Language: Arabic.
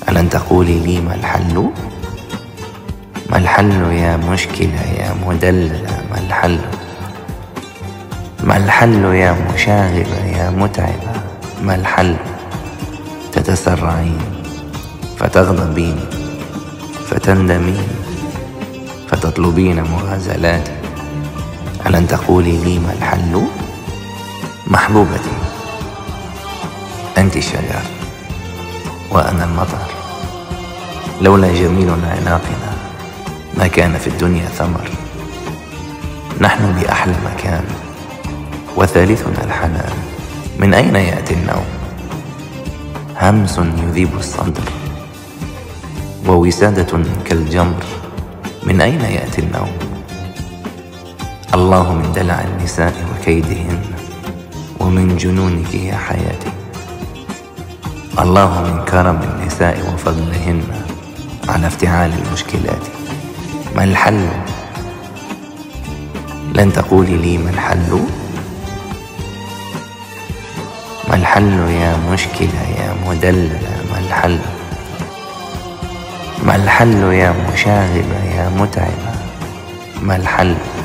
ألن تقولي لي ما الحل؟ ما الحل يا مشكلة يا مدللة؟ ما الحل؟ ما الحل يا مشاغبة يا متعبة؟ ما الحل؟ تتسرعين فتغضبين فتندمين فتطلبين مغازلاتي. ألن تقولي لي ما الحل؟ محبوبتي، أنت الشجر وأنا المطر، لولا جميل عناقنا ما كان في الدنيا ثمر. نحن بأحلى مكان وثالثنا الحنان، من أين يأتي النوم؟ همس يذيب الصدر ووسادة كالجمر، من أين يأتي النوم؟ الله من دلع النساء وكيدهن ومن جنونك يا حياتي، الله من كرم النساء وفضلهن على افتعال المشكلات. ما الحل؟ لن تقولي لي ما الحل؟ ما الحل يا مشكلة يا مدللة؟ ما الحل؟ ما الحل يا مشاغبة يا متعبة؟ ما الحل؟